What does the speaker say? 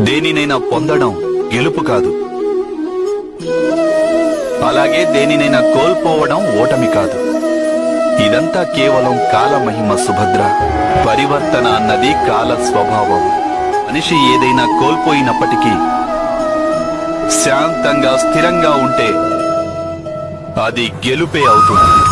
దేనినైనా పొందడం గెలుపు కాదు, అలాగే దేనినైనా కోల్పోవడం ఓటమి కాదు. ఇదంతా కేవలం కాలమహిమ సుభద్ర. పరివర్తన అన్నది కాల స్వభావం. మనిషి ఏదైనా కోల్పోయినప్పటికీ శాంతంగా స్థిరంగా ఉంటే అది గెలుపే అవుతుంది.